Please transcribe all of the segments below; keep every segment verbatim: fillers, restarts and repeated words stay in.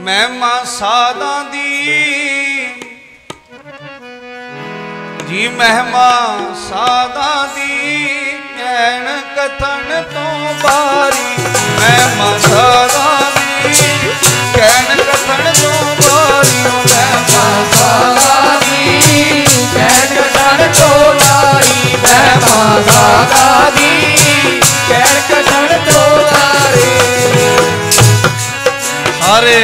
महिमा साधा दी जी महिमा साधा दी कहन कथन तो बारी महिमा साधा दी कहन कथन तो बारी महिमा साधा दी कहन कथन तो बारी महिमा साधा दी कहन कथन तो बारी अरे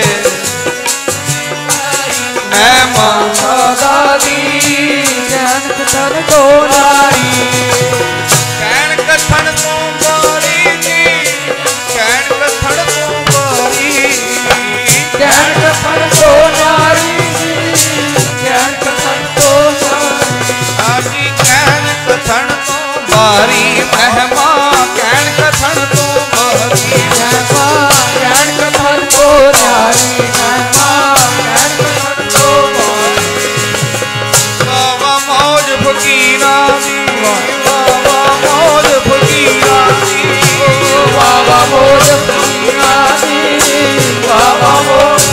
महिमा साधा दी कहन कथन तो बारी कहन कथन तो बारी जी कहन कथन तो बारी कहन कथन तो नारी कहन कथन तो नारी कहन कथन तो बारी महिमा कहन कथन तो बारी महिमा कहन कथन तो नारी महिमा कहन कथन तो बारी बाबा मौज फकीरा दी बाबा मौज फकीरा दी बाबा मौज फकीरा दी बाबा मौज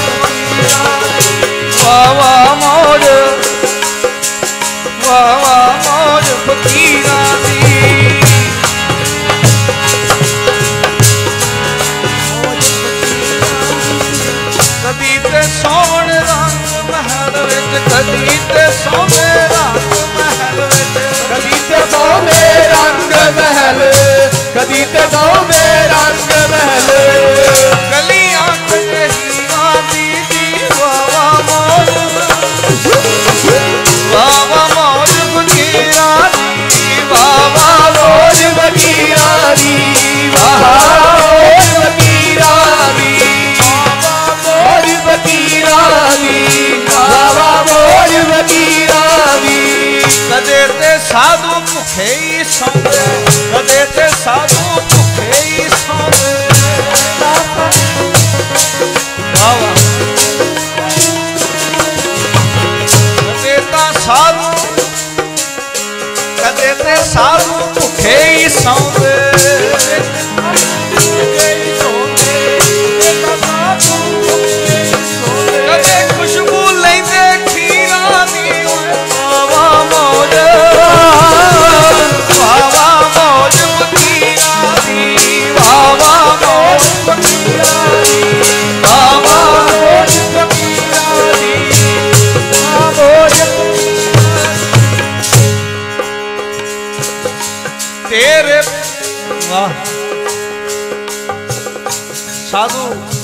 बाबा मौज बाबा मौज फकीरा दी कदी ते सोन रंग महल विच कदी ते सोने रंग महल विच कदी ते सोने रंग महल कदी ते सोने रंग महल गलियां ते हीरा दी दी बाबा मौज बाबा मौज फकीरा दी बाबा मौज फकीरा दी बाबा मौज फकीरा दी बाबा मौज फकीरा दी बाबा मौज फकीरा दी कदे ते साधु भुखे ही सौंदे कदे ते साधु भुखे ही सौंदे बाबा कदे ता साधु कदे ते साधु भुखे ही सौंदे कदे खुशबू लेंदे खीरा दी बाबा मौज बाबा मौज फकीरा दी बाबा मौज फकीरा दी बाबा मौज फकीरा दी मौज तेरे वाह साधु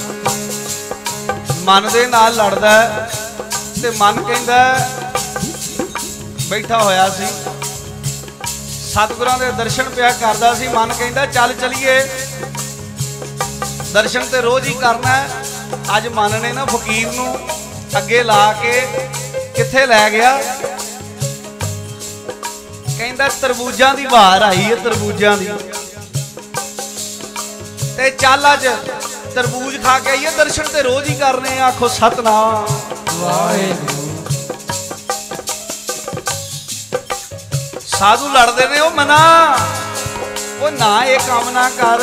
मन दे नाल लड़दा ते मन कहंदा बैठा होया सी सतगुरां दे दर्शन पिया करदा सी मन कहंदा चल चलीए दर्शन ते रोज ही करना है अज मन ने ना फकीर नूं अगे ला के किथे लै गया कहंदा तरबूजां दी बहार आई है तरबूजां दी ते चल अज तरबूज खा के आइए दर्शन ते रोज ही करने आखो सतनाम वाहिगुरू साधु लड़ते ने मना वो ना ये काम ना कर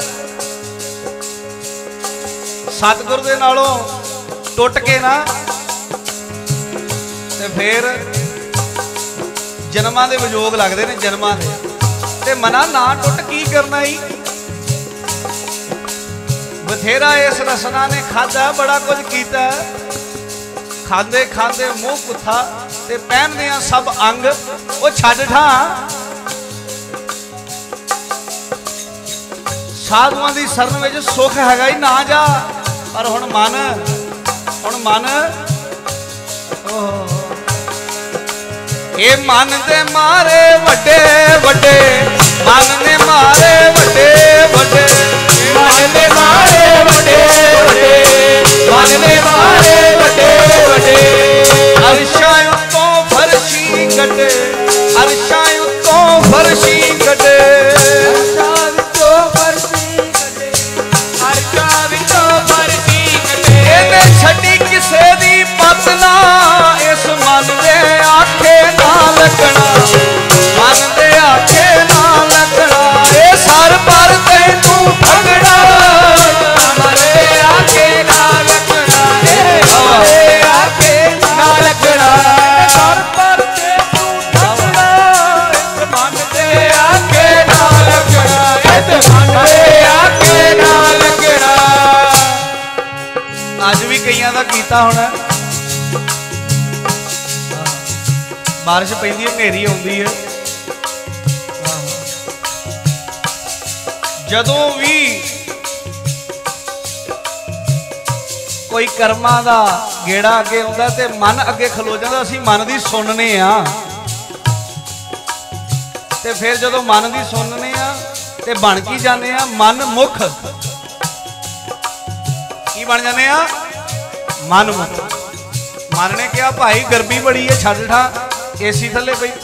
सतगुर दे नालों टुट के ना ते फिर जन्मां दे विजोग लगते ने जन्मां दे ते मना ना टुट की करना ही बथेरा इस रसना ने खादा बड़ा कुछ किया खांदे खांदे मुंह कुथा ते पहनदे सब अंग वो छड्ड ठा साधुआं दी शरण विच सुख हैगा ही ना जा पर हुण मन हुण मन ये मन दे मारे वड्डे वड्डे मन ने मारे वड्डे वड्डे मन ने मारे वड्डे वड्डे मन ने मारे वड्डे वड्डे अरशां उत्तों फरशी कटे अरशां उत्तों फरशी कटे अरशां विचों फरशी कटे अरशां विचों फरशी कटे इहने छड्डी किसे दी पत ना इस मन दे आखे ना लगना मन दे आखे ना लगना ए सर पर तैनू ठगना मन दे आखे ना लगना ए कीता होना। बारिश पैंदी है, नेरी आउंदी है। जदों भी कोई कर्मां दा गेड़ा अगे आउंदा ते मन अगे खलो जांदा, असीं मन दी सुनने आ ते फिर जदों मन दी सुनने आ ते बन की जाने आ मन मुख। की बन जाने आ? मन मुख। मन ने कहा भाई गर्मी बड़ी है, छड्ड ठा एसी थले पई।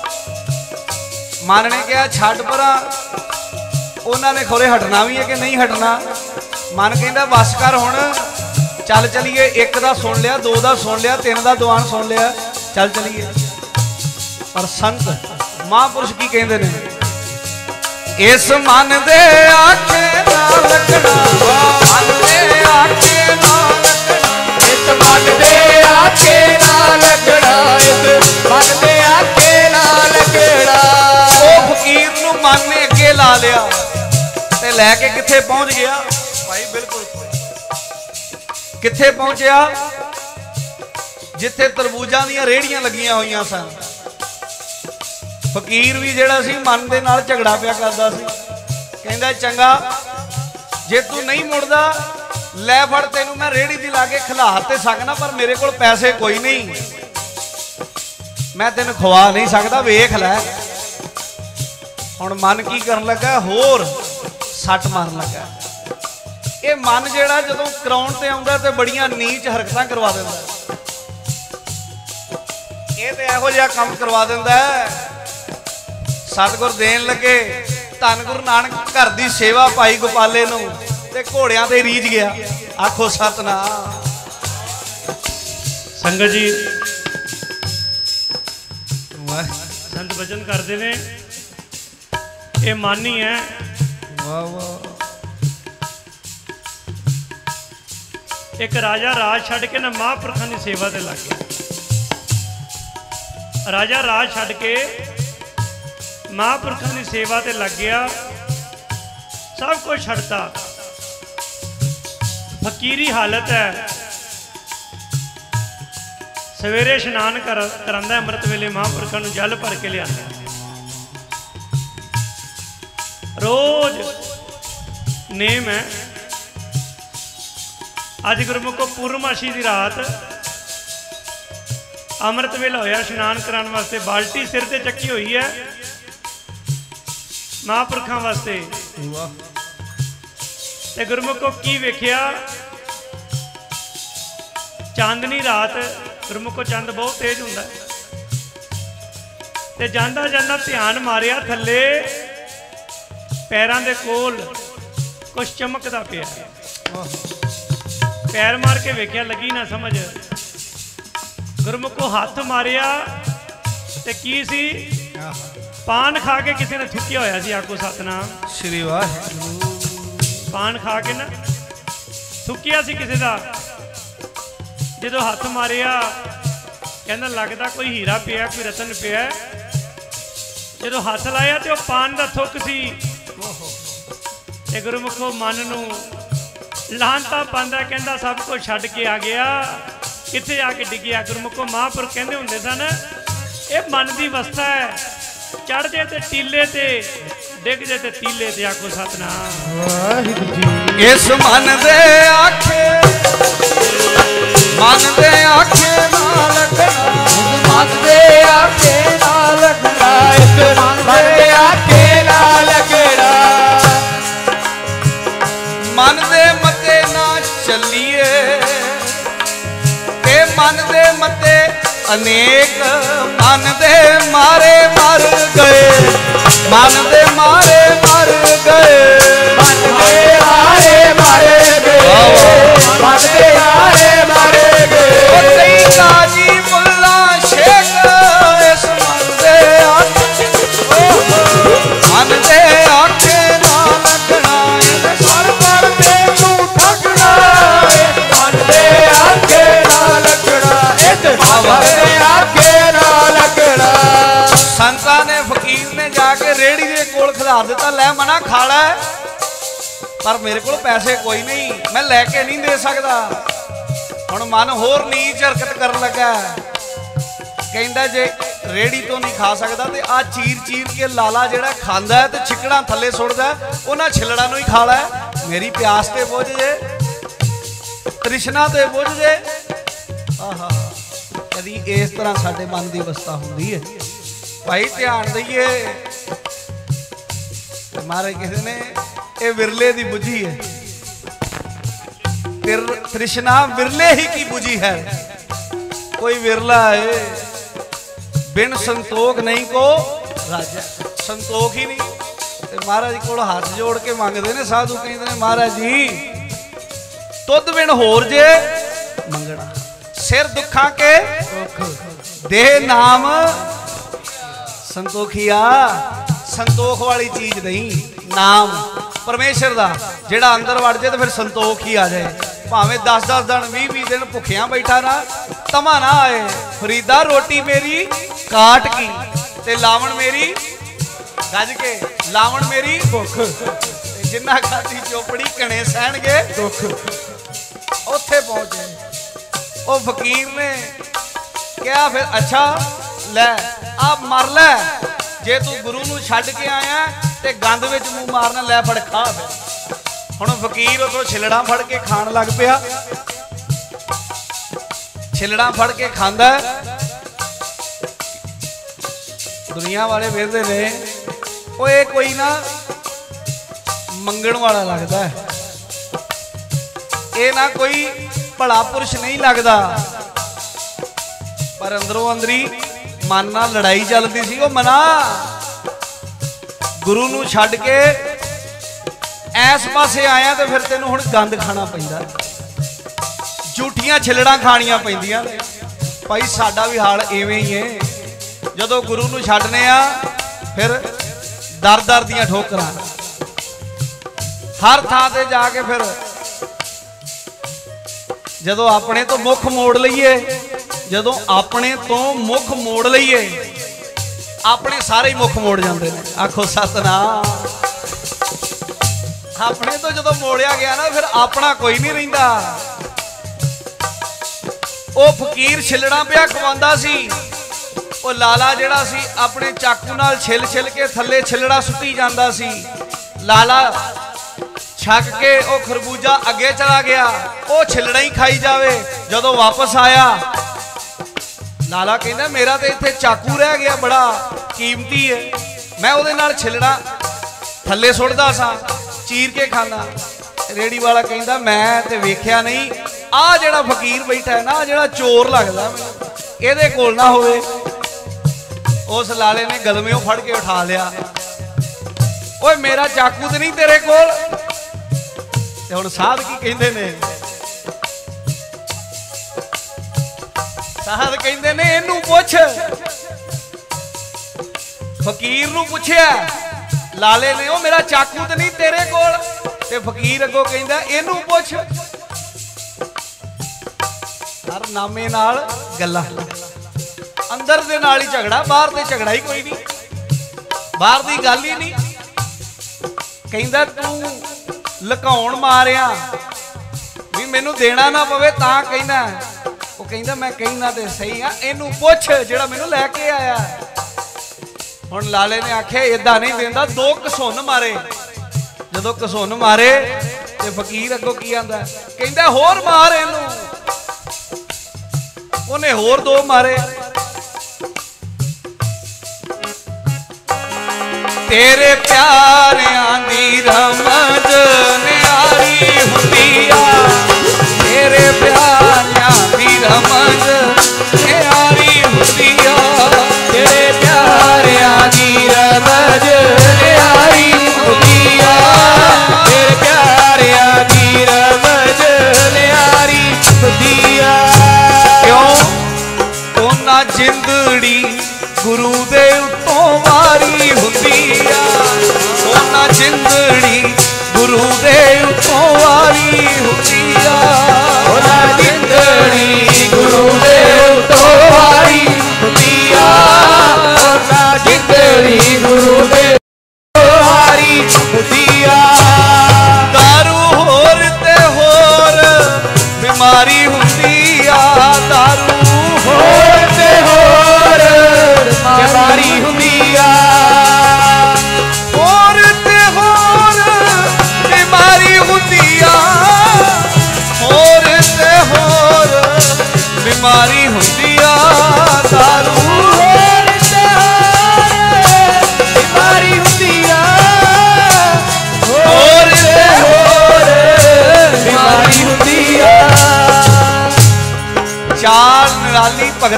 मन ने कहा छड्ड परा, उन्होंने खोरे हटना भी है कि नहीं हटना। मन कहता बस कर हुण, चल चलीए। एक दा सुन लिया, दो दा सुन लिया, तीन दा दीवान सुन लिया, चल चलीए। पर संत महापुरुष की कहते ने, इस मन दे आखे ना लगना, मन दे आखे ना लगना, इस मन दे आखे ना लगना, इस मन दे आखे ना लगना। ओ फकीर नूं मन ने अगे ला लिया ते लैके किथे पहुंच गया भाई? बिल्कुल किथे पहुंचया? जिथे तरबूजां दीयां रेहड़ियां लगियां होईयां सन। फकीर भी जिहड़ा सी मन दे नाल झगड़ा पिया करदा सी। कहंदा चंगा जे तू नहीं मुड़दा, लै फड़ तेनू मैं रेहड़ी दी ला के खिला ते सकना, पर मेरे कोल पैसे कोई नहीं, मैं तेन खवा नहीं सकता, वेख लै। हुण मन की करन लगा? होर सट मारन लगा। ये मन जिहड़ा जदों कराउण ते आउंदा ते बड़ियां नीच हरकतां करवा दिंदा। ये ते इहो जिहा काम करवा दिंदा है। सतगुर देन लगे, धन गुरु नानक घर दी सेवा पाई गोपाले नूं ते घोड़ियां ते रीझ गया। आखो सतनाम। संगत जी संत वचन करते ने, ये मन ही है। वाह वाह। एक राजा राज छड़ के ना महापुरखों की सेवा ते लग गया। राजा राज छड़ के महापुरखों की सेवा ते लग गया, सब कुछ छड़ता, फकीरी हालत है। सवेरे इशनान कर करांदा, अमृत वेले महापुरखों को जल भर के लिया। रोज नेम है। अज गुरमुखो पूर्णमाशी की रात अमृत वेला होया, इशनान कराने वास्ते बाल्टी सिर ते चक्की हुई है महापुरखों वास्ते। ते गुरमुखो की वेख्या? चांदनी रात, गुरमुखो चंद बहुत तेज हुंदा है। ते जांदा जांदा ध्यान मारिया थल्ले, पैरां दे कोल कुछ चमकदा पिया। पैर मार के वेख्या, लगी ना समझ। गुरमुखो हाथ मारिया ते की सी? पान खा के किसी ने थुकिया होया सी। आखो सतनाम श्री वाहिगुरू। पान खा के ना थुकिया सी किसी का। जो हाथ मारिया, कहना लगता कोई हीरा पिया, कोई रतन पिया। जो हाथ लाया तो पान का थुक सी। गुरमुखो मन नूं लानता पांदा, कहता सब कुछ छड्ड के आ गया, किथे आके डिग्या। गुरमुखो महापुरख कहते होंदे सन, ये मन की अवस्था है, चढ़ जाए तो टीले ते, डिग जाए तो तीले ते। आखो सतनाम। इस मन दे आखे, मन दे आखे ना लगना, मन दे आखे ना लगना, इस मन दे आखे ना लगना। मन दे मते ना चलिए ते मन दे मते अनेक, मन दे मारे मर गए, मन दे मारे मर गए, मन दे मारे मर गए, मन दे मारे मर गए। काजी मुल्ला शेख इस मन दे आखे, मन दे आखे ना लगना, सर पर ते तू ठगना, मन दे आखे ना लगना, इस मन दे आखे ना लगना। संतां ने फकीर ने जाके रेहड़ी के कोल खिलार दिता, लै मना खाला है, पर मेरे को पैसे कोई नहीं, मैं लैके नहीं दे सकता। हुण मन होर नीच हरकत कर लगा, कहंदा जे रेड़ी तो नहीं खा सकता तो आ चीर चीर के लाला जिहड़ा खांदा है तो छिकड़ा थले सुटदा उन्हां छिलड़ा नूं ही खा लै। मेरी प्यास ते बुझ जे, तृष्णा ते बुझ जे। आहा कदी इस तरह साडे मन की अवस्था हुंदी है। भाई ध्यान दईए, मारे किसी ने ये विरले दी बुझी है, तृष्णा विरले ही की बुझी है। कोई विरला है बिन संतोख नहीं को राजा, संतोख ही नहीं। ते महाराज जी को हाथ जोड़ के मंगते ने साधु, कहते हैं महाराज जी तुद बिन होर जे मंगना, सिर दुखा के दे नाम संतोखिया। संतोख वाली चीज नहीं, नाम परमेश्वर दा जेड़ा अंदर वड़ जाए तो फिर संतोख ही आ जाए। भावें दस दस दिन भी भी दिन भुखिया बैठा ना, तमा ना आए। फरीदा रोटी मेरी काट की ते लावण मेरी गज के, लावण मेरी भुख, जिन्ना खाती चोपड़ी कणे सहन गए दुख। उत्थे पहुंचे ओ फकीर ने क्या फिर अच्छा लै आप मर लै, जे तू गुरु नूं छड्ड के आया ते गंद विच मूंह मारना, लै फड़ खा। हुण फकीर उतों छिलड़ा फड़ के खाण लग पिया, छिलड़ा फड़ के खांदा। दुनिया वाले वेखदे ने ओ ये कोई ना मंगण वाला लगदा है, ये ना कोई भला पुरुष नहीं लगता। पर अंदरों अंदरी मन नाल लड़ाई चलती सी। वो मना गुरु नूं छड्ड के ऐस पासे आया तो फिर तेनों हुण गंद खाना पैंदा, झूठियां छिलड़ा खाणियां पैंदियां। भाई साडा भी हाल इवें ही है। जदों गुरु नूं छड्डने आ फिर दर दर दियां ठोकरां, हर थां ते जाके फिर जदों अपने तो मुख मोड़ लईए, जदों अपने तो मुख मोड़ लईए अपने सारे ही मुख मोड़ जाते हैं। आखो सतनाम। अपने तो जदों मोड़िया गया ना फिर अपना कोई नहीं रहिंदा। ओ फकीर छिलड़ा पिया खवांदा सी, ओ लाला जिहड़ा सी अपने चाकू नाल छिल छिल के थल्ले छिलड़ा सुट्टी जांदा सी। लाला छक के ओ खरबूजा अगे चला गया, ओ छिलड़ा ही खाई जावे। जदों वापस आया लाला कहना मेरा तो इत्थे चाकू रह गया बड़ा कीमती है, मैं उहदे नाल छिलड़ा थल्ले सुटदा सा, चीर के खाना। रेड़ी वाला कहता मैं तो वेख्या नहीं, आ जिहड़ा फकीर बैठा है ना जिहड़ा चोर लगदा इहदे कोल ना होवे। उस लाले ने गलमेओ फड़ के उठा लिया, ओए मेरा चाकू तो नहीं तेरे कोल। ते हुण साध की कहंदे ने, साध कहंदे ने इनू पुछ। फकीर नू पुछया लाले ने, ओ मेरा चाकू तो नहीं तेरे कोल। ते फकीर अगों कहंदा इनू पुछ। हर नामे नाल गल्लां, अंदर दे नाल ही झगड़ा, बाहर ते झगड़ा ही कोई नहीं, बाहर दी गल ही नहीं। कहंदा तू लकाउण मारिया भी मैनू देना ना पवे तां कहना। वो कहंदा मैं कहना ते सही आ, इनू पुछ जिहड़ा मैनू लैके आया। हुण लाले ने आख्या इदां नहीं देंदा, दो घसुन मारे। जदों घसुन मारे ते फकीर अगों की आंदा, कहंदा होर मार इनू। उन्हें होर दो मारे। तेरे प्यारियां दी रमज न्यारी हुंदी आ, तेरे प्यारियां दी रमज न्यारी हुंदी आ, तेरे प्यारियां दी रमज न्यारी हुंदी आ, तेरे प्यारियां दी रमज न्यारी हुंदी आ। क्यों ओना जिंदड़ी गुरु दे उत्तों वारी हुंदी आ, ओना जिंदड़ी गुरु दे उत्तों वारी हुंदी आ, ओना जिंदड़ी गुरु दे उत्तों वारी हुंदी आ, ओना जिंदड़ी गुरु दे उत्तों वारी हुंदी आ। दारू होर ते होर बीमारी हुंदी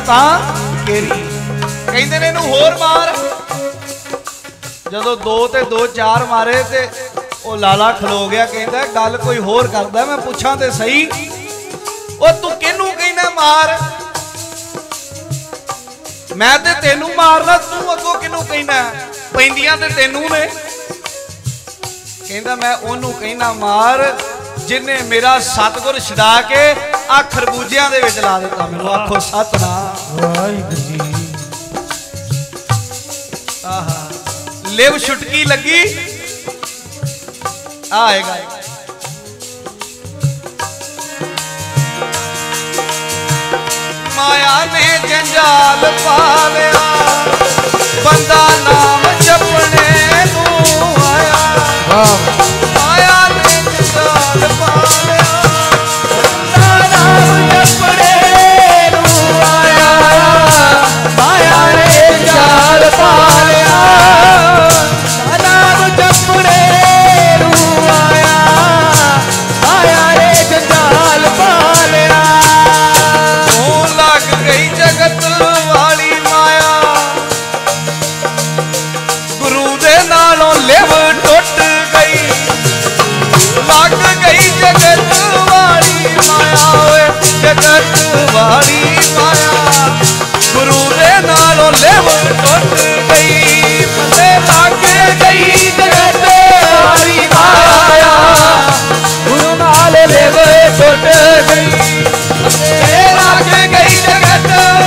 तां केरी कहंदे ने इनू होर मार। जदों दो ते दो चार मारे ते ओ लाला खलो गया कहंदा गल कोई होर करदा मैं पुछां ते सही ओ तू किनू कहना मार मैं ते तेनू मारना तू अगों किनू कहना पैंदियां ते तेनू ने कहंदा मैं ओनू कहना मार जिन्हें मेरा सतगुर छड़ा के आ खरबूजियां दे विच ला दिता मैनू आखो सतनाम वाहिगुरू जी। आहा लिव छुटकी लगी आएगा माया ने जंजाल पा लिया बंदा नाम जपने नू आया माया ने जंजाल पा लिया बंदा नाम जपने नू आया माया ने जंजाल पा लिया नाम जपने नू आया माया ने जंजाल पा लिया जगत वाली माया गुरु दे नालों लिव टुट गई लग गई जगत वाली माया ओए जगत वाली माया गुरु दे नालों लिव टुट गई मते लग गई जगत वाली माया गुरु नाल लिव टुट गई मते लग गई जगत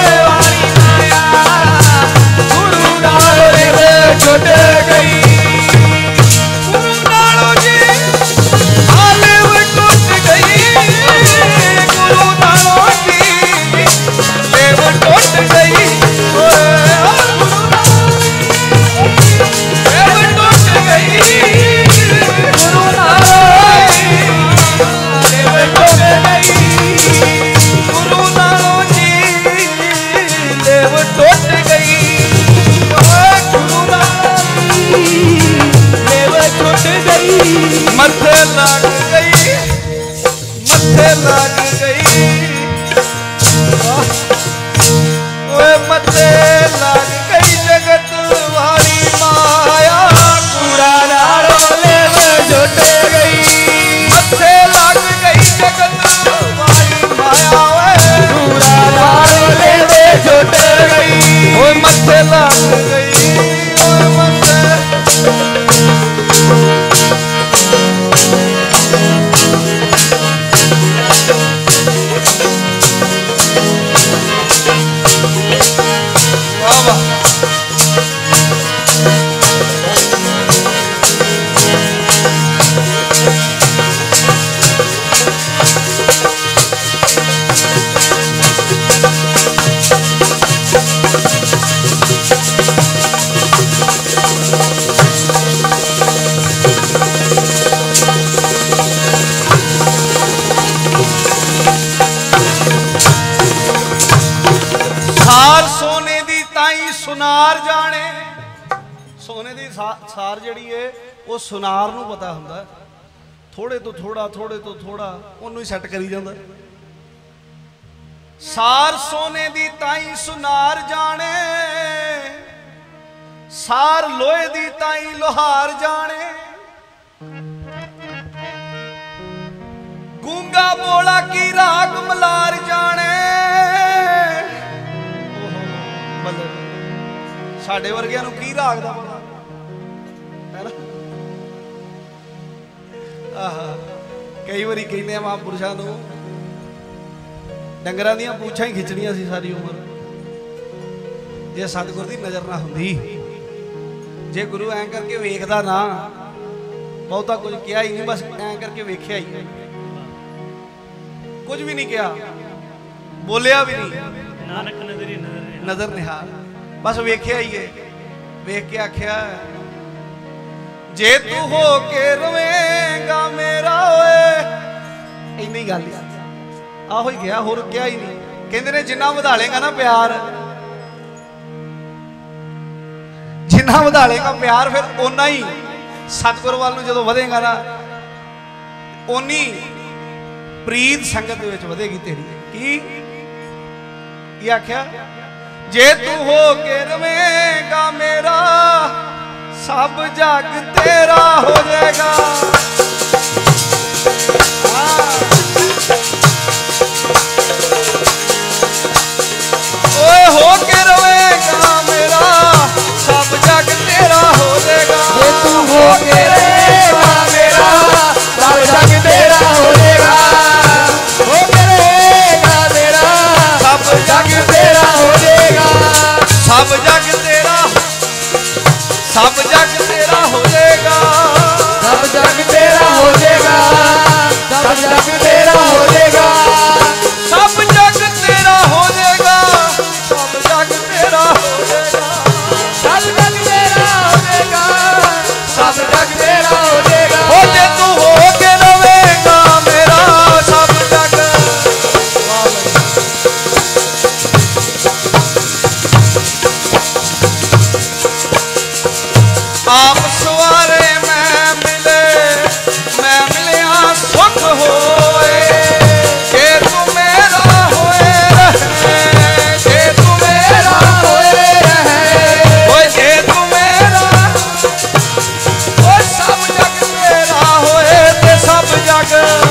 छुट गई गुरु नालों जी लिव टुट गई गुरु नालों जी लिव टुट गई लिव टुट गई गुरु नालों लिव टुट गई गुरु नालों जी लिव टुट गई मथे लग गई मथे लग गई ओए मथे लग गई जगत वाली माया कूड़ा नालों लिव छुट गई मथे लग गई जगत वाली माया ओए कूड़ा नालों लिव छुट गई ओए मथे लग गई ओए मथे सुनार जाने सोने की सार जी है वो सुनार नूं पता हुंदा थोड़े तो थोड़ा थोड़े तो थोड़ा उन्होंने सैट करी जांदा सार सोने की ताई सुनार जाने सार लोहे की ताई लोहार जाने गूंगा बोला की राग मलार जाने साडे वर्गियां नूं की राग दा पता है ना आहा कई बारी कहने महापुरुषां नूं डंगरां दीयां पूछां ही खिचणियां सी सारी उम्र जे सतगुर दी नज़र ना हुंदी जे गुरु ऐं करके वेखदा ना बहुता कुछ कहा ही नहीं बस ऐं करके वेख्या ही कुछ भी नहीं कहा बोलिया भी नहीं नानक नजरी नजर नजर निहार बस वेख्या ही है वेख के आख्या जे तू हो के रवेगा मेरा ओए इन्नी गल आहो ही गया होर क्या ही नहीं कहते ने जिन्ना वधा लेगा ना प्यार जिन्ना वधा लेगा प्यार फिर ओना ही सतगुर वाल नूं जदों वधेगा ना ओनी प्रीत संगत दे विच वधेगी तेरी की की आख्या जे तू हो के रवेगा मेरा सब जग तेरा हो जाएगा। ओए हो के रवेगा मेरा सब जग तेरा हो जाएगा। जे तू हो के रहेगा मेरा सब जग तेरा हो जाएगा। हो के रहेगा मेरा सब जग तेरा हो जाएगा। सब जग तेरा सब जग तेरा हो जाएगा। सब जग तेरा हो जाएगा। सब जग तेरा हो जाएगा। सब जग तेरा हो जाएगा। सब जग तेरा हो जाएगा। सब जग तेरा हो जाएगा। सब जग तेरा हो जाएगा। हो जे तू हो के रवेगा मेरा सब जग। आप सवारे मैं मिले मैं मिलिया सुख होए। जे तू मेरा होए रहे जे तू मेरा होए रहे। ओए जे तू मेरा ओए सब जग तेरा होए ते सब जग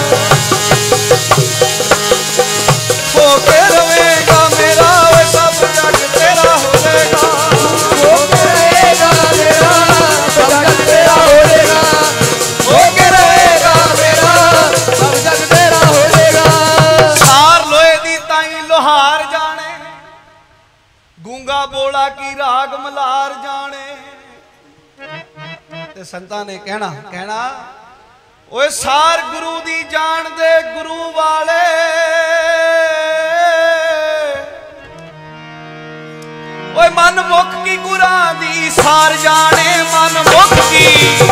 हो के रवेगा मेरा। ओए सब जग तेरा हो जाएगा। हो के रहेगा मेरा सब जग तेरा हो जाएगा। हो के रहेगा मेरा सब जग तेरा हो जाएगा। सार लोहे दी ताई लोहार जाने गूंगा बोला की राग मलार जाने। ते संतां ने कहना कहना ओए सार गुरु दी जान दे गुरु वाले। ओए मन मुख की गुरां दी सार जाने। मन मुख की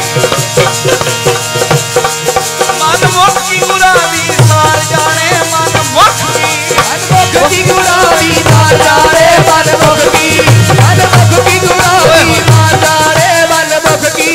मन मुख की गुरां दी सार जाने। मन मुख की मनमुख की गुलाबी मार जाने मनमुख की। मनमुख की गुलाबी मार जाने मनमुख की।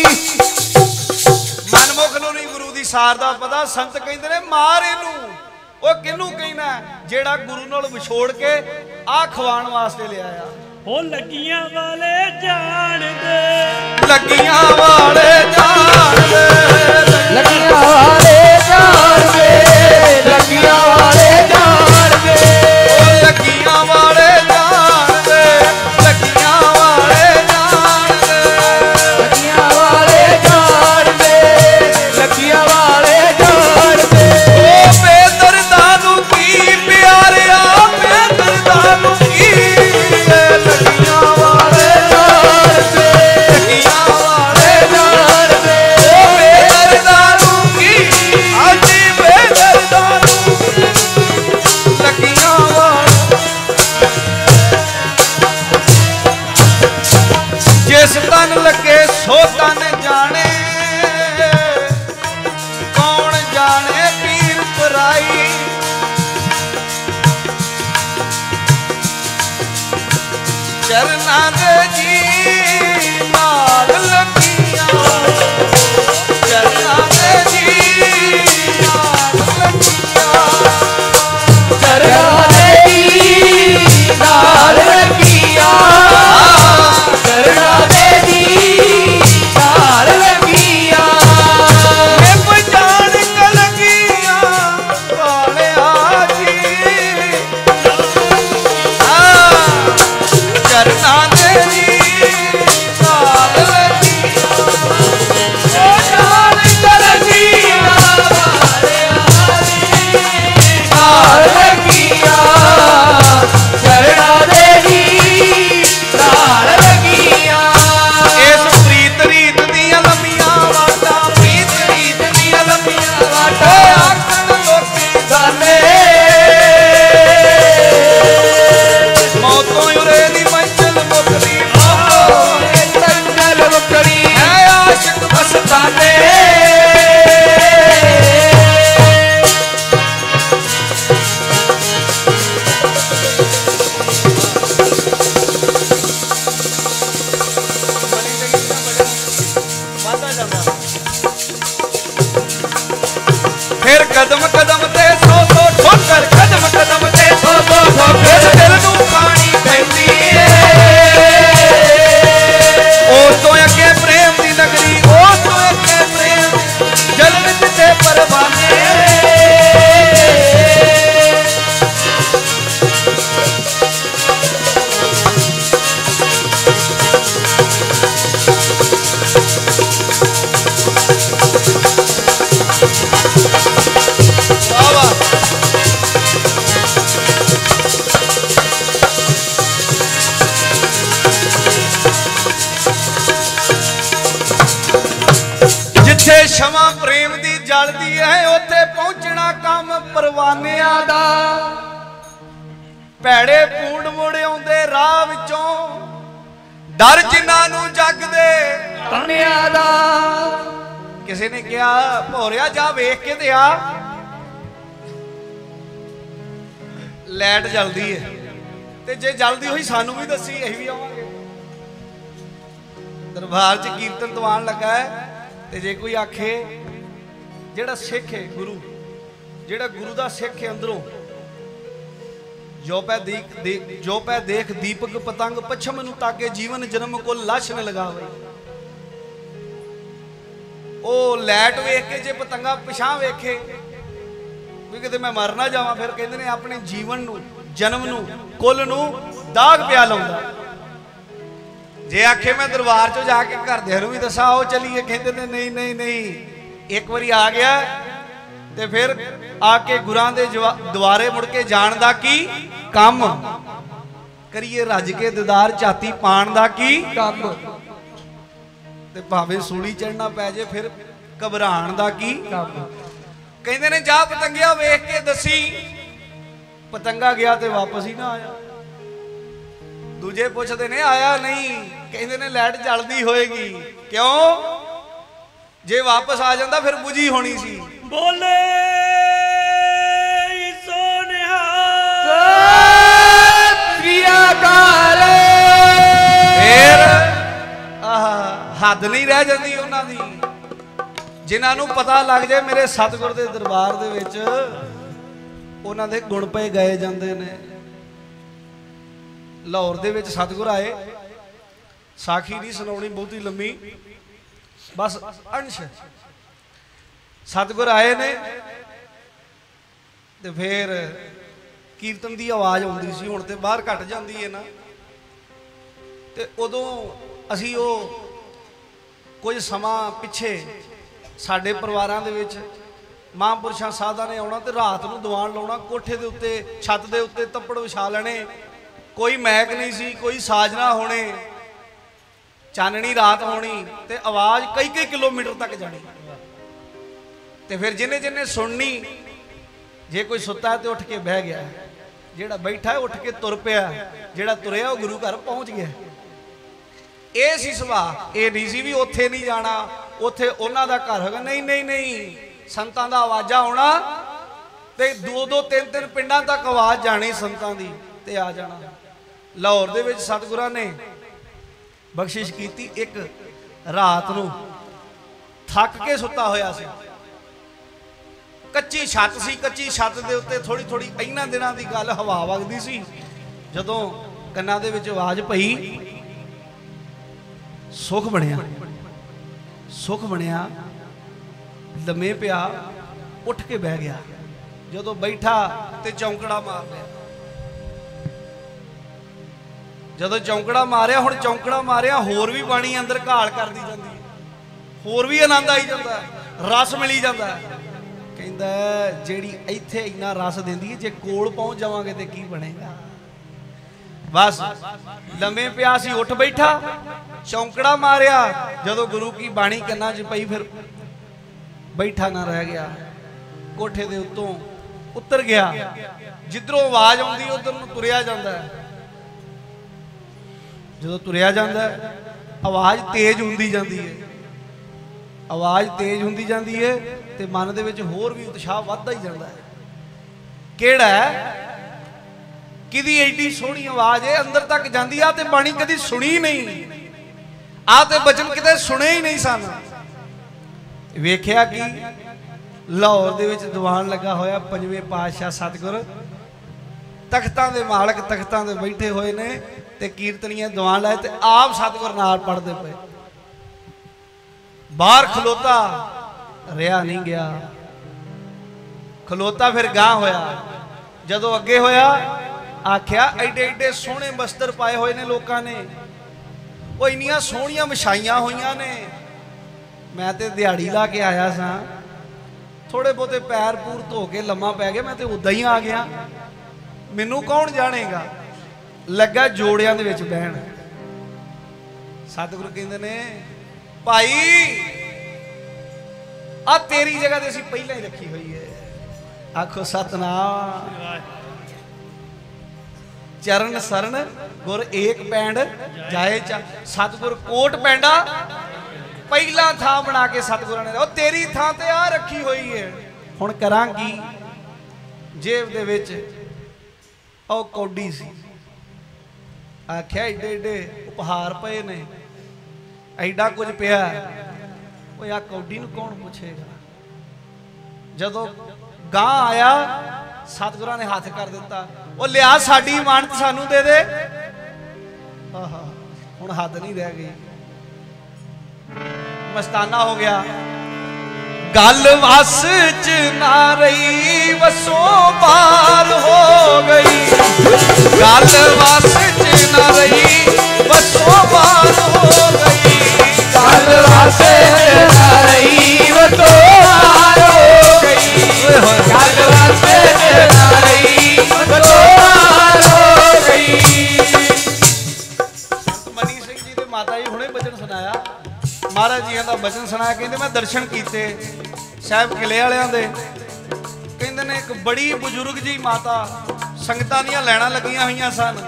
मनमुख नूं नहीं गुरु दी सार दा पता। संत कहंदे ने मार इनू। ओ किनू कहना जेड़ा गुरु नाल विछोड़ के आ खवाण वास्ते ले आया। ओ लगियां वाले जान दे लगियां वाले जान दे लगियां वाले जान दे। लगियां वाले जान दे। ओ लगियां वाले जान दे। लगियां वाले जान दे। लगियां वाले जान दे। लगियां वाले जान दे। ओ बेदर्दा नू की प्यारिया बेदर्दा नू की। लगियां वाले जान दे। लगियां वाले जान दे। ओ बेदर्दा नू की आजी बेदर्दा नू लगियां वाले। जिस तन लगे सो तन जाने। कौन जाने पीर पराई। चरना दे जी नाल लगियां। चरना दे जी नाल लगियां। चरना दे जी नाल लगियां। चरना दे जी नाल लगियां। निभ जान कलगियां वालिया जी। चरना दे जी नाल लगियां। ओ जान कलगियां वालिया जी नाल लगियां। चरना दे जी नाल लगियां। इस प्रीत रीत दियां लंबियां वाटां। प्रीत रीत दियां लंबियां वाटां। आखन लोकी साने मौतों उरे दी मंजिल मुकदी। मंगल मुकड़ी है आशिक मस्ताने। फिर कदम कदम ते सौ सौ ठोकर। कदम कदम ते सौ सौ ठोकर। दिल जिथे क्षमा प्रेम दी जलदी है उत्थे पहुंचना काम परवानिया दा। भैड़े पूंड मुड़ आउंदे राह विचों डर जिन्हां नूं जग दे तानिया दा। किसी ने कहा भौरिया जा वेख के ते आ लाइट जलदी है ते जे जलदी होई सानू भी दसी असीं भी आवांगे। दरबार च कीर्तन दवान लगा है ते जे कोई आखे जेड़ा सिख है गुरु जेड़ा गुरु दा सिख है अंदरों जो पै देख देख जो पै देख दीपक पतंग पछम नु ताके जीवन जन्म को लाश न लगावे। ओ लाइट वेख के जे पतंगा पिछां वेखे भी किते मैं मर ना जावां फिर कहंदे ने अपने जीवन नु जन्म नु कुल नु दाग पिया लाउंदा। जे आखे मैं दरबार चो जाके घरदियां नूं भी दसां आओ चलीए कहंदे ने नहीं नहीं नहीं एक बारी आ गया ते फिर आके गुरां दे द्वारे मुड़ के जाण दा की काम करिए रज के दीदार झाती पाण दा की काम ते भावें सूली चढ़ना पै जे फिर घबराण दा की काम। कहंदे ने जा पतंगिया वेख के दसी पतंगा गया ते वापस ही ना आया। दूजे पूछते ने आया नहीं कहते ने लाइट जलदी होएगी क्यों जे वापस आ जाता फिर बुझी होनी सी। बोले सोनिया फिर हद नहीं रह जाती उन्हां दी जिन्हां नूं पता लग जाए मेरे सतगुर दे दरबार दे विच उन्हां दे गुण पे गाए जांदे ने। लाहौर दे विच सतगुर आए साखी नहीं सुनाउणी बहुती लंबी बस अंश सतगुर आए ने ते फिर कीर्तन की आवाज़ आउंदी सी हुण ते बाहर घट जांदी है ना ते उदों असीं ओ कुछ समा पिछे साडे परिवारां दे विच महापुरुषां साधां ने आउणा ते रात नूं दीवान लाउणा कोठे दे उत्ते छत दे उत्ते तप्पड़ विछा लैणे कोई महक नहीं सी कोई साजना होने चाननी रात होनी ते आवाज़ कई कई किलोमीटर तक जानी ते फिर जिन्हें जिन्हें सुननी जे कोई सुता है तो उठ के बह गया जेड़ा बैठा है उठ के तुर पिया जेड़ा तुरया वो गुरु घर पहुंच गया। ये सी सुभाव ये नहीं सी भी उत्थे नहीं जाना उत्थे उन्हां दा घर होगा नहीं नहीं नहीं संतां दा आवाज़ा आउणा ते दो दो तीन तीन पिंडां तक आवाज़ जानी संतां दी ते आ जाना। लाहौर दे विच सतगुरां ने बख्शिश कीती एक रात नूं थक के सुता होया सी कच्ची छत सी कच्ची छत दे उत्ते थोड़ी थोड़ी इन्हां दिनां दी गल हवा वगदी सी जदों कन्नां दे विच आवाज़ पई सुख बनिया सुख बनिया लम्मे पिया उठ के बह गया जदों बैठा ते चौंकड़ा मार लिया जदों चौंकड़ा मारिया हुण चौंकड़ा मारिया होर भी बाणी अंदर घाल कर दी जाती है होर भी आनंद आई जाता है रस मिली जाता है। कहंदा जेड़ी इत्थे इन्ना रस देंदी है जे कोल पहुंच जावांगे ते की बनेगा। बस लम्मे पिया सी उठ बैठा चौंकड़ा मारिया जदों गुरु की बाणी कन्नां च पई फिर बैठा ना रह गया कोठे दे उत्तों उतर गया जिधरों आवाज़ आउंदी उधर नूं तुरिया जांदा है। जो तुरिया जाता है आवाज़ तेज होंदी जाती है आवाज़ तेज होंदी जाती है तो मन दे विच होर भी उत्साह वधदा ही जाता है। केड़ा है किदी एडी सोहनी आवाज़ है अंदर तक जाती आ ते बाणी कदी सुनी नहीं आ ते बचन किते सुने ही नहीं सन। वेख्या कि लाहौर दे विच दीवान लगा होया पंजवें पातशाह सतगुर तख्तां दे मालक तख्तां दे बैठे हुए ने ते कीर्तनिया दीवान लाए ते आप सतगुर नाल पढ़ते पे बाहर खलोता रहा नहीं गया खलोता फिर गां होया जदों अगे होया आख्या एडे एडे सोहने बस्तर पाए हुए ने लोगों ने वो इन्नियां सोहणियां विछाइयां हुई ने मैं तो दिहाड़ी ला के आया सा थोड़े बहुते पैर पूर धो के लम्मा पै गया मैं तो उदा ही आ गया मैनू कौन जानेगा लगा जोड़ियां दे विच बहन सतगुरु कहंदे ने भाई आ तेरी जगह ते असीं पहले ही रखी हुई है। आखो सतनाम। चरण सरन गुर एक पैंड जाए चा। सतगुर कोट पैंडा पहला थां बना के सतगुरां ने तेरी थां ते आ रखी हुई है। हुण करां की? जेब दे विच ओ कौडी सी। आख्या एडे एडे उपहार पे ने, एडा कुछ पिया, ओ आ कौडी नूं कौन पुछेगा? जदों गां आया सतगुरां ने हाथ कर दिता, ओ लिया साडी इमानत सानू दे दे। आहा हुण हद नहीं रह गई, मस्ताना हो गया। गल वस च ना रही वसो बार हो गई। गल वस च ना रही वसो बार हो गई। गल वस च ना रही वसो बार हो गई। गल वस च ना रही वसो बार हो गई। मनी सिंह जी ने माता जी हुणे बचन सुनाया। महाराज जी का बचन सुनाया, कहते मैं दर्शन किए साहब किले वालियां दे। कहते ने एक बड़ी बुजुर्ग जी माता संगतां दियां लैणां लगियां हुई सन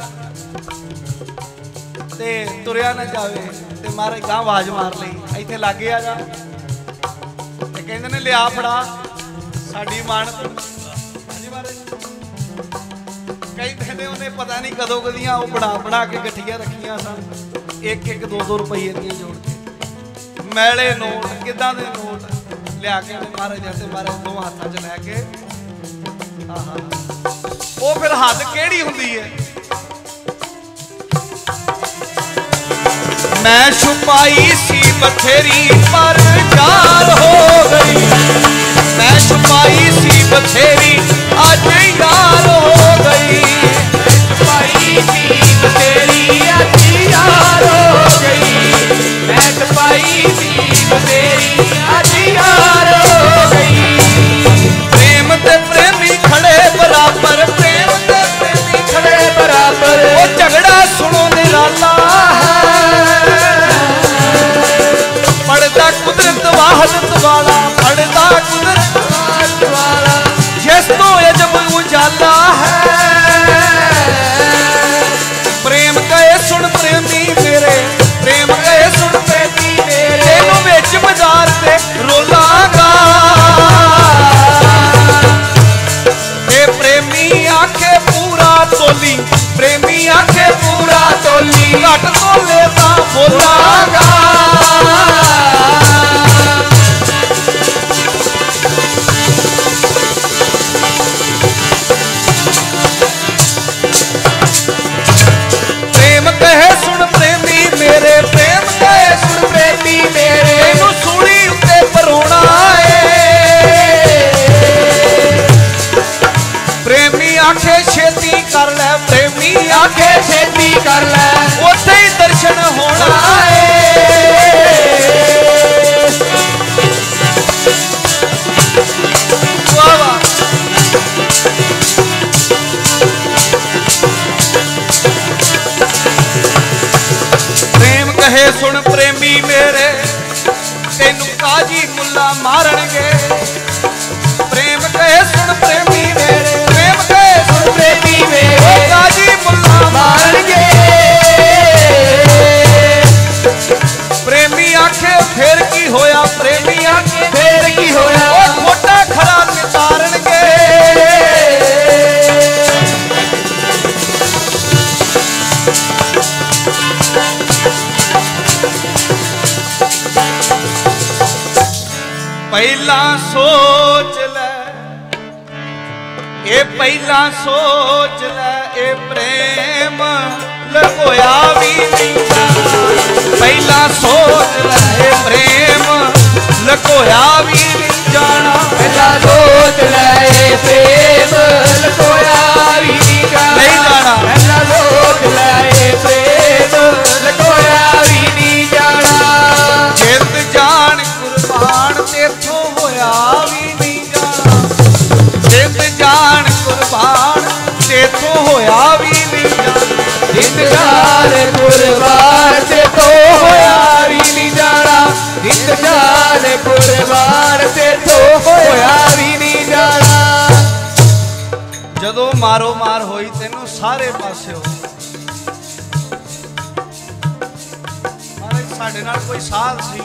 ते तुरिया न जावे ते महाराज गां आवाज मार लई, इत्थे लागे आ जा। ते कहते ने लिया फड़ा साडी इमानत। हां महाराज। कहते ने उन्हें पता नहीं कदों कदियां वो बना बना के गठिया रखियां सन, एक एक दो दो रुपये दियां जोड़ के मैले नोट किदां दे नोट लिया के महाराज जैसे महाराज दो हाथों च लैके। आहा वो फिर हद केड़ी हुंदी है? मैं छुपाई सी बथेरी पर यार हो गई। मैं छुपाई सी बथेरी अज यार हो गई। छुपाई सी बथेरी अज यार हो गई। मैं छुपाई सी बथेरी अज यार हो गई। प्रेम ते प्रेमी खड़े बराबर, प्रेम ते प्रेमी खड़े बराबर। वो झगड़ा सुनो निराला है। पढ़दा कुदरत वाहदत वाला, पढ़दा कुदरत वाहदत वाला, जिस तो अजब उजाला है। प्रेम कहे सुन प्रेमी मेरे, प्रेम कहे सुन प्रेमी मेरे, तेनू विच बाजार ते रोलांगा। ते प्रेमी आखे पूरा तोली, प्रेमी आखे पूरा तोली, घट तोले तां बोलांगा। प्रेम कहे सुन प्रेमी मेरे, प्रेम कहे सुन प्रेमी मेरे, तेनू सूली उत्ते परोना है। प्रेमी आखे छेती कर ले, प्रेमी आखे छेती कर ले, उत्थे ही दर्शन होना है। वाह वाह। प्रेम कहे सुन प्रेमी मेरे, तेनू काजी मुल्ला मारनगे। प्रेम कहे सुन प्रेमी मेरे, प्रेम कहे सुन प्रेमी मेरे, काजी मुल्ला मारनगे। प्रेमी आखे फिर की होया, प्रेमी आखे फिर की होया, ओ खोटा खरा नितारनगे। पहला सोच ले, ए पहला सोच ले, ए प्रेम लकोया भी नहीं जाना। पहला सोच ले, ए प्रेम लकोया भी नहीं जाना। पहला सोच ले प्रेम लकोया भी नहीं जाना। नहीं जाना। पहला सोच ले प्रेम लकोया भी नहीं जाना। जिंद जान कुर्बान तेथों होया भी नहीं जाना। जिंद जान कुर्बान तेथों होया भी नहीं जाना। जिंद जान कुर्बान तेथों होया भी नहीं जाना। जिंद जान कुर्बान तेथों होई तेनू सारे पास्यों। महाराज साडे नाल कोई साध सी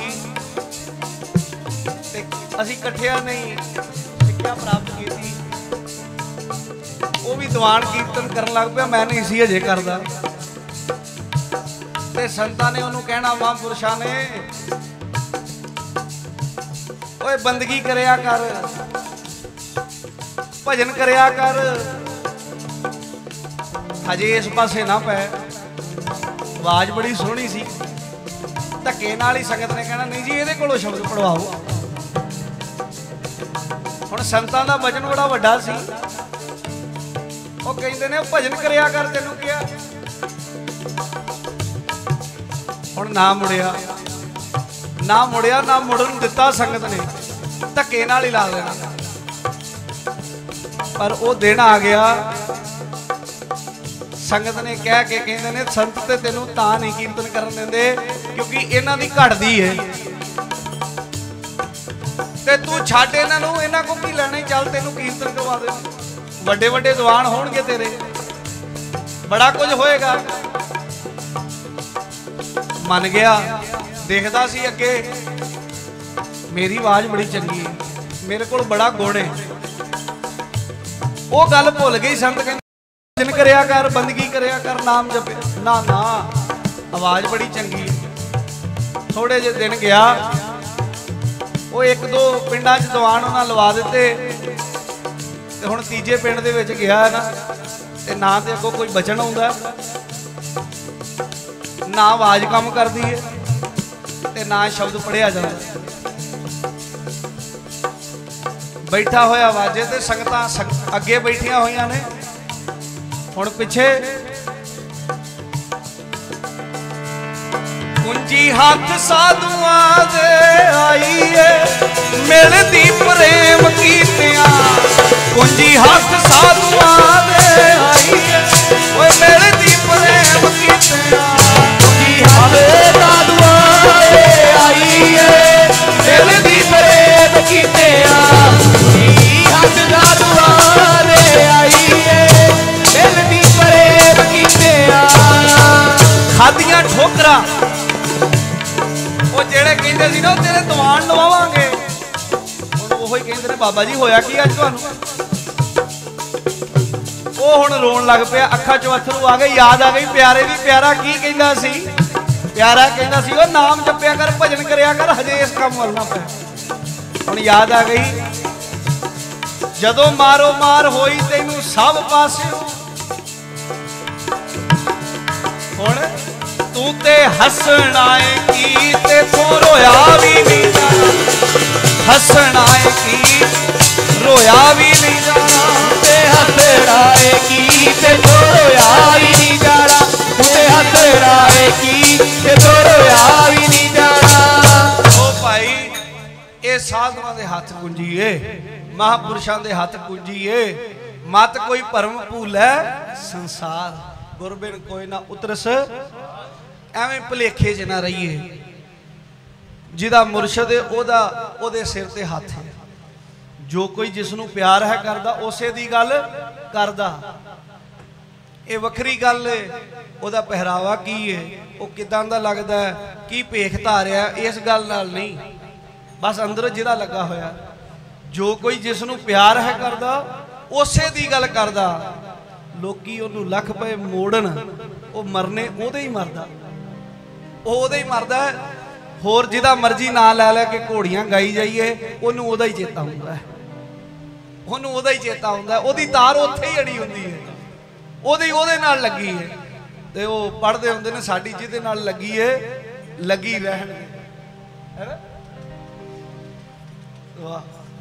ते असीं इकट्ठियां नहीं सिक्ख्या प्राप्त की थी। वो भी दीवान कीर्तन करन लग पिया, मैं नहीं सी अजे करदा। ते संतां ने उहनूं कहना, महापुरुषां ने, ओए बंदगी करया कर, भजन करया कर, हजे इस पासे ना पै। आवाज बड़ी सोहनी सी, धक्के नाल ही संगत ने कहना नहीं जी इहदे कोलों शब्द पढ़वाओ। हुण संतां दा वचन बड़ा वड्डा सी, वो कहंदे ने भजन करया कर तैनूं किहा। हुण ना मुड़िया ना मुड़िया ना मुड़न दिता संगत ने, धक्के नाल ही ला देना। पर वो दिन आ गया, संगत ने कह के कहते ने संत ते तेनू तां नहीं कीर्तन करन देंदे क्योंकि इन्हां दी घटदी है ते तू छड्ड इन्हां नूं, इन्हां को की लैणे, चल तेनू कीर्तन करवा दे। वड्डे वड्डे दीवान होणगे तेरे, बड़ा कुछ होएगा। मन गया, देखदा सी अगे मेरी आवाज बड़ी चंगी है, मेरे कोल बड़ा गुण है। वो गल भुल गई। संत कहंदे भजन करया कर, बंदगी करया कर, नाम जपे। ना ना आवाज बड़ी चंगी है। थोड़े जे दिन गया, वो एक दो पिंडां च दीवान उन्हां लवा दिते ते हुण तीजे पिंड दे विच गया ना, ते ना ते अगों कोई बचन आउंदा, ना आवाज काम करदी है ते ना शब्द पढ़िया जांदा। बैठा होया वाजे ते संगतां अगे बैठियां होईयां ने, हुण पिछे कुंजी हाथ साधुआं दे आई है, मिलदी प्रेम कीतियां। कुंजी हाथ साधुआं दे आई है, ओए मिलदी प्रेम कीतियां। कुंजी हाथ साधुआं दे आई है, मिलदी प्रेम कीतियां। कुंजी हाथ साधुआं दे आई है, मिलदी प्रेम कीतियां। खादियां ठोकरां वो जेड़े कहंदे सी ना तेरे दीवान लवावांगे, हुण ओही कहंदे ने बाबा जी होया की अज तुहानूं। वो हुण रोण लग पिया, अखां चों अथरू आ गए, याद आ गई प्यारे दी। प्यारा की कहंदा सी? प्यारा कहंदा सी ओ नाम जपिया कर, भजन करया कर, हजे इस काम वल ना पै। हुण याद आ गई, जदों मारो मार होई तैनूं सब पासे। हुण तू ते हसना है की ते तो रोया भी नहीं जाना, हसना है की रोया भी नहीं जाना। ते हसना है की ते तो रोया भी नहीं जाना, ते हसना है की ते तो रोया भी नहीं जाना। ओ भाई ये साधुआं दे हथ कुंजीए, महापुरुषां दे हथ कुंजीए। मत कोई भरम भूलै संसार, गुरबिन कोई ना उतरस एवें भुलेखे च ना रहिए। जिदा मुर्शद है ओदा ओदे सिर ते हाथ है। जो कोई जिसनों प्यार है करदा उसे दी गल करदा। ये वखरी गल है ओदा पहरावा की है, वो किदां दा लगदा है, की भेख धारिया, इस गल नाल नहीं, बस अंदर जिदा लगा होया। जो कोई जिसनों प्यार है करदा उसे दी गल करदा। लोकी ओनू लख पे मोड़न, वो मरने ओदे ही मरदा, ओदे ही मरदा। होर जिदा मर्जी ना लै लै के घोड़ियां गाई जाइए, ओनू ओदा ही चेता हुंदा है, ओनू ओदा ही चेता हुंदा है। ओदी तार उत्थे ही अड़ी हुंदी है, ओदी ओदे नाल लगी है। ते वो पढ़दे हुंदे ने साडी जिहदे नाल लगी है लगी रहण, है ना। वाह,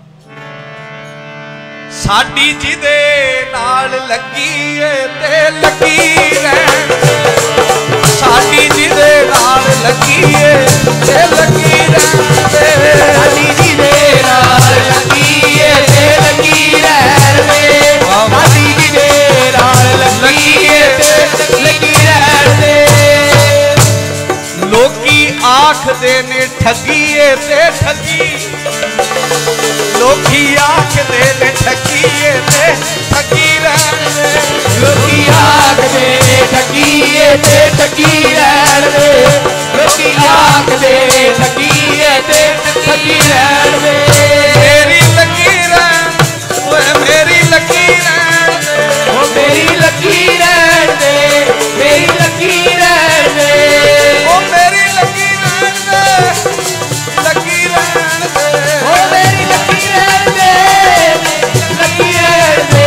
साडी जिहदे नाल लगी है ते लगी रहण, साडी जिहदे नाल लगी है ते लगी रहण, साडी जिहदे नाल लगी है ते लगी रहण, साडी जिहदे नाल लगी है ते लगी रहण। लोकी आखदे ने ठगी है ते ठगी, लोकी आखदे ने ठगी है ते ठगी रहण, लोकी आखदे ठगीए ते ठगी रहण दे लोकी आखदे ठगीए ते ठगी रहण दे मेरी लगी रहन ओए मेरी लगी रहन दे ओ मेरी लगी रहण दे मेरी लगी रहण दे ओ मेरी लगी रहन दे लगी रहन दे ओ मेरी लगी रहण दे लगी रहण दे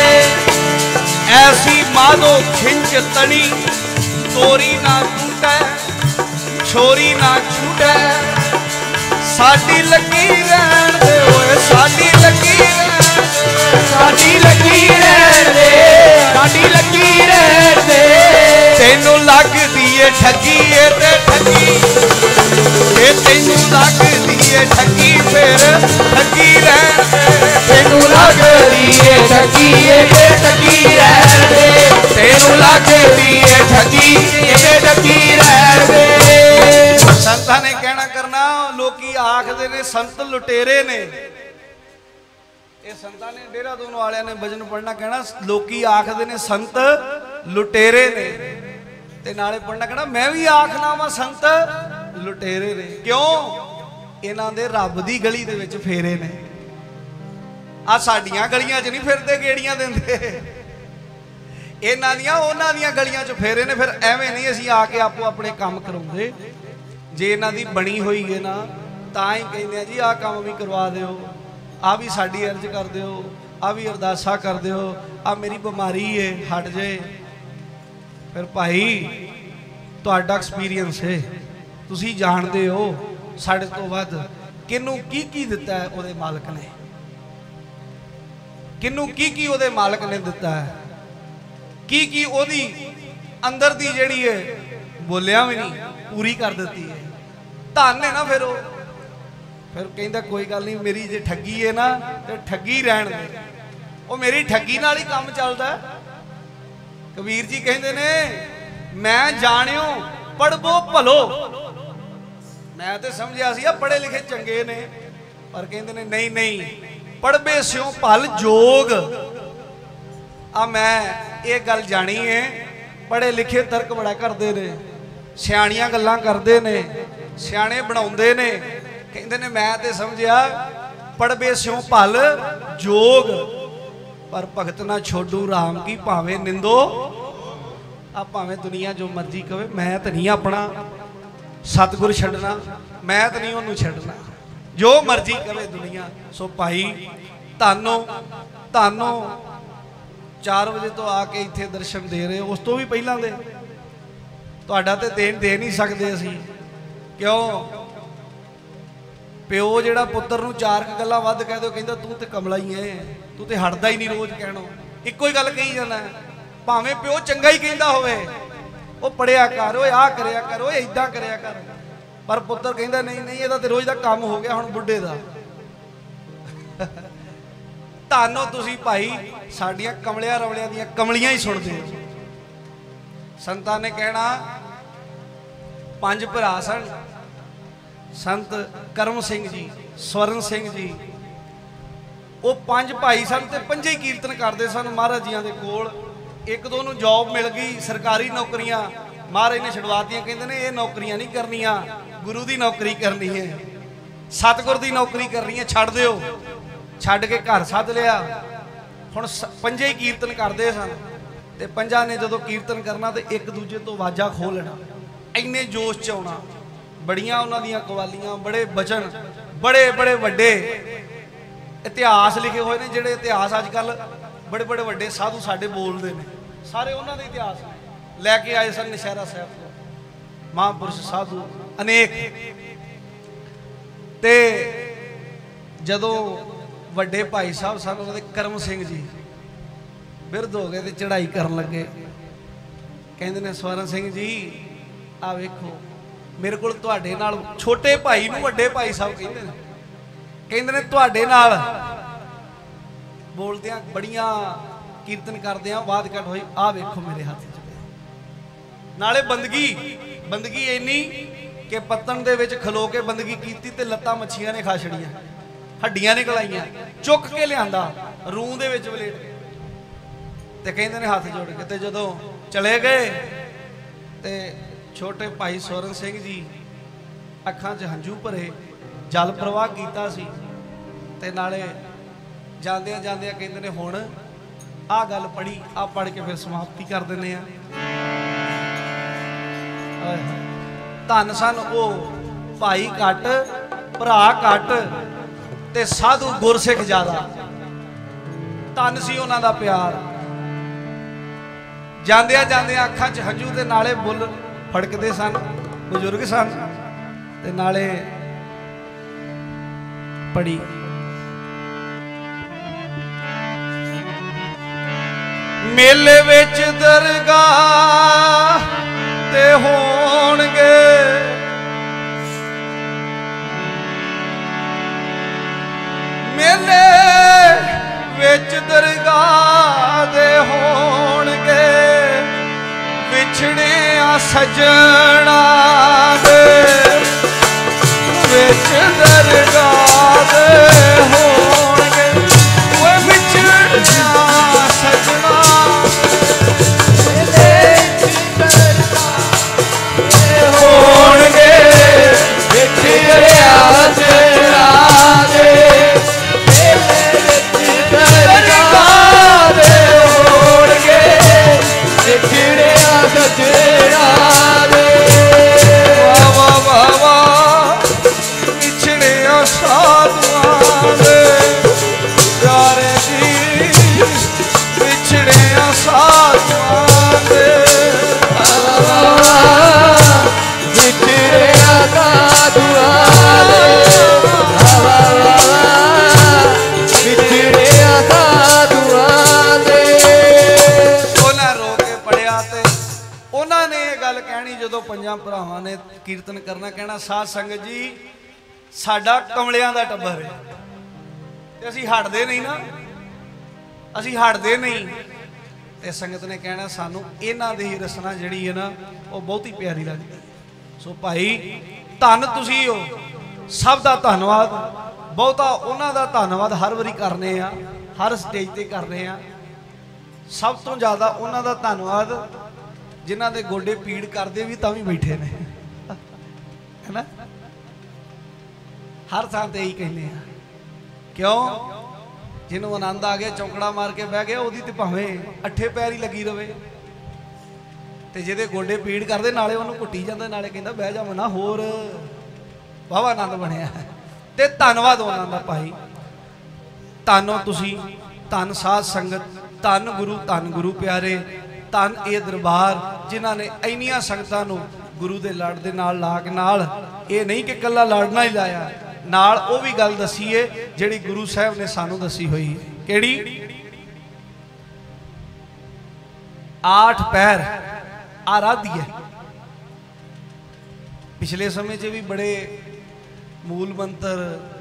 ऐसी माधो खिंच तनी तोरी ना टूटे छोरी ना छूटे साडी लगी रहन दे ओए साडी लगी रहन दे साडी लगी रहण दे साडी लगी रहण दे तेनू लगदी ए ठगी ए ते ठगी ए तेनू लगदी ए ठगी फिर ठगी रहन दे तेनू लगदी ए ठगी ए ते ठगी रहण दे तेनू लगदी ए ठगी ए ते ठगी रहण दे संतां ने कहना करना लोकी आखदे ने संत लुटेरे ने ये संतां ने देहरादून वालियां ने भजन पढ़ना कहना लोकी आखदे ने संत लुटेरे ने ते नाले पढ़ना कहना मैं भी आखना वा संत लुटेरे ने क्यों इन्हां दे रब दी गली दे विच फेरे ने आ साडियां गलियां च नहीं फिरदे गेड़ियां दिंदे इन्हां दियां उन्हां दियां गलियां च फेरे ने फिर एवें नहीं असीं आके आपो अपने काम कराउंदे जे इन्हां दी बनी होई है ना तां ही कहंदे जी आ काम भी करवा दिओ आ भी साडी अर्ज कर दिओ आ भी अरदासा कर दिओ आ मेरी बीमारी है हट जाए फिर भाई तुहाडा एक्सपीरियंस है तुसीं जाणदे हो साडे तो वध किनू की की दिता है उहदे मालक ने किनू की की उहदे मालक ने दिता है की की ओदी अंदर दी जेड़ी है बोलिया भी नहीं पूरी कर देती है धन है ना फिर वो फिर कहता कोई गल नहीं मेरी जे ठगी है ना तो ठगी रहन दे वो मेरी ठगी नाल ही काम चलता है कबीर जी कहते ने मैं जानियो पढ़बो भलो मैं तो समझिया सी पढ़े लिखे चंगे ने पर कहते ने नहीं नहीं पढ़बे स्यों भल जोग आ मैं ये गल जानी है पढ़े लिखे तर्क बड़ा करते ने सियाणियां गल्लां करते ने सियाणे बनाउंदे ने कहते ने मैं तो समझिया पढ़बे स्यों भल जोग पर भगत ना छोडू राम की भावें निंदो आ भावें दुनिया जो मर्जी कहे मैं तो नहीं अपना सतगुर छड्डना मैं तो नहीं उन्होंने छड्डना जो मर्जी कहे दुनिया सो भाई तानो तानो चार बजे तो आके इत्थे दर्शन दे रहे उस तो भी पहला दे तुहाडा ते देन दे नहीं सकते असीं क्यों प्यो जिहड़ा पुत्तर नूं चार क गल्लां वध कह दो कहंदा तू ते कमला ही है तू ते हटदा ही नहीं रोज कहणों इक्को ही गल कही जाना भावें प्यो चंगा ही कहंदा होवे ओ पढ़िया कर ओए आ करिया कर ओए इदां करिया कर पर पुत्तर कहंदा नहीं नहीं इहदा ते रोज दा काम हो गया हुण बुढ़े दा तानो तुसी भाई साडियां कमलियां रवलियां दियां कमलियां ही सुनदे हो संतां ने कहना पंज भरा सन संत करम सिंह जी स्वर्ण सिंह जी वो पांच भाई सन ते पंजे कीर्तन करते सन महाराज जियां दे कोल एक दो नूं जॉब मिल गई सरकारी नौकरियां महाराज ने छुड़वातियां कहंदे ने ये नौकरियां नहीं करनियां गुरु दी नौकरी करनी है सतगुर दी नौकरी करनी है छड्ड दिओ छड्ड के घर सद लिया हुण पंजे ही कीर्तन करते सन ते पंजा ने जदों कीर्तन करना तो एक दूजे तो वाजा खो लेना इन्ने जोश च आउणा बड़ियां उन्हां दियां कवालियां बड़े बचन बड़े बड़े वड्डे इतिहास लिखे हुए ने जिहड़े इतिहास अजकल बड़े बड़े वड्डे साधु साडे बोलदे ने सारे उन्हां दे इतिहास लैके आए सन नशहरा साहब तो महापुरुष साधु अनेक ते जदों वड्डे भाई साहब सन उन्हां दे करम सिंह जी बिरध हो गए तो चढ़ाई करन लगे कहंदे ने स्वर्ण सिंह जी आ वेखो मेरे को तुहाडे नाल छोटे भाई नूं वड्डे भाई साहब कहंदे ने कहंदे ने तुहाडे नाल बोलदियां बड़ियां कीर्तन करदियां बात कट होई आ वेखो मेरे हाथ च नाले बंदगी बंदगी इन्नी कि पत्तन दे विच खलो के बंदगी कीती ते लत्तां मच्छियां ने खा छड़ियां हड्डियां निकल आईयां चुक के लिआंदा रूह दे विच वलेट ते कहते ने हाथ जोड़ के ते जदों चले गए ते छोटे भाई सोरन सिंह जी अखां च हंझू भरे जल प्रवाह कीता सी ते नाले जांदियां जांदियां कहते ने हुण आ गल पढ़ी आ पढ़ के फिर समाप्ति कर दिंदे आ। धन सन वो भाई घट भरा घट ते साधु गुरसिख ज्यादा। धन सी उन्हां दा प्यार। जांदियां जांदियां अखां च हंझू ते नाले बुल फड़कदे सन। बुजुर्ग सन ते नाले पढ़ी मेले विच दरगाह ते होणगे मेले विच दरगाह दे होणगे विछड़िया सजना दे विच दरगाह दे होणगे वो विछड़िया सजना होणगे विछड़िया सजना दे दरगाह दे होणगे विछड़िया सजना दे। वाह वाह वाह वाह विछड़िया साधुआं दे प्यारे जी विछड़िया साधुआं दे विछड़िया साधुआं दे विछड़िया साधुआं दे। उन्हें रो के पढ़िया ते उन्होंने ये गल कहनी जदों पंजां भरावां ने कीर्तन करना कहना साध संगत जी साडा कमलियां दा टब्बर है ते असीं हटदे नहीं ना असीं हटदे नहीं ते संगत ने कहना सानू इन्हां दी रसना जिहड़ी है ना वो बहुत ही प्यारी लगदी है। सो भाई धन तुसीं हो सब दा धन्नवाद बहुता उन्हां दा धन्नवाद हर वारी करने आ हर स्टेज ते करने आ। सब तो ज़्यादा उन्हां दा धन्नवाद जिन्हां दे गोडे पीड़ करदे भी तां भी बैठे ने है ना हर थां ते यही कहने आ क्यों जिन्हों आनंद आ गया चौंकड़ा मार के बह गया वो भावें अठे पैर ही लगी रहे तो जिहदे गोडे पीड़ करते नाले उन्होंने घुट्टी जाता नाले कहता बह जा मना होर वाहवा आनंद बनया ते धन्नवाद उन्हां दा भाई धन हो तुसीं धन साध संगत धन गुरु धन गुरु प्यारे धन ये दरबार जिन्हां ने इन्नियां संगतां नूं गुरु दे लड़ दे नाल ला के नाल ये नहीं कि कल्ला लड़ना ही लाया नाल वो भी गल दसी है जिहड़ी गुरु साहब ने सानू दसी हुई है किहड़ी आठ पैर आराध्य पिछले समय च भी बड़े मूल मंत्र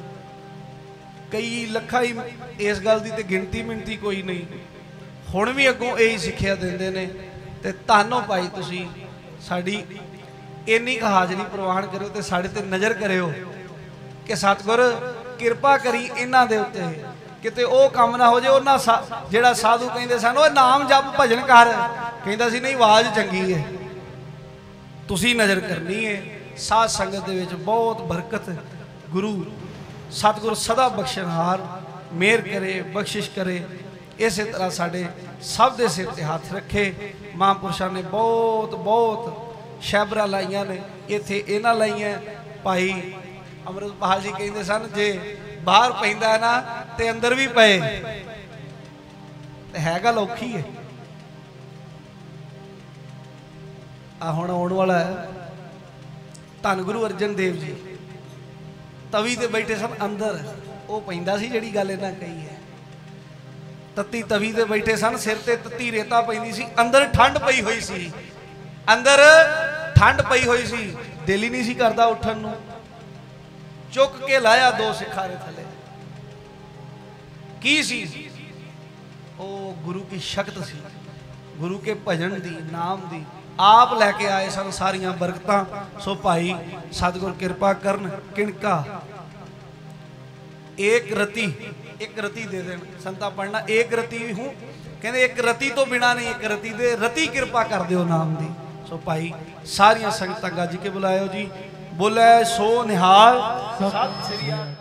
कई लखा ही इस गल की तो गिनती मिनती कोई नहीं हुण भी अगों यही सिक्ख्या देंदे ने ते धन हो भाई तुसीं साडी इन्नी क हाज़री प्रवान करो तो साढ़े ते नज़र करियो कि सतगुर किरपा करी इन्हां दे उत्ते किते ओ काम ना हो जाए उन्हां सा जिहड़ा साधु कहंदे सन ओए नाम जप भजन कर कहंदा सी नहीं आवाज़ चंगी है तुसीं नज़र करनी है साध संगत दे विच बहुत बरकत गुरु सतगुर सदा बख्शनहार मेहर करे बख्शिश करे इस तरह साढ़े सब दे सिर ते हाथ रखे महापुरुषों ने बहुत बहुत शैबरा लाइया ने इत्थे इन्हां लाइया भाई अमृतपाल जी कहते सन जे बाहर पैंदा है ना ते अंदर भी पे है गल औखी है आ हुण आउण वाला है धन गुरु अर्जन देव जी तवी ते बैठे सन अंदर वो पैंदा सी जिहड़ी गल इन्हां कही है तत्ती तवी ते बैठे सन सिर ते तत्ती रेता पैंदी सी अंदर ठंड पई हुई सी अंदर ठंड पई हुई सी दिल ही नहीं सी करदा उठन नूं चुक के लाया दो सिखारे थले की सी ओ गुरु की शक्ति सी गुरु के भजन दी नाम दी आप लैके आए सन सारियां बरकतां सो भाई सतगुर कृपा करन किणका एक रति एक रति दे देन संता पढ़ना एक रति हूँ कहते एक रति तो बिना नहीं एक रति दे रति कृपा कर दियो नाम दी। सो भाई सारिया संगतां गज के बुलायो जी बोले सो निहाल सत श्री अकाल।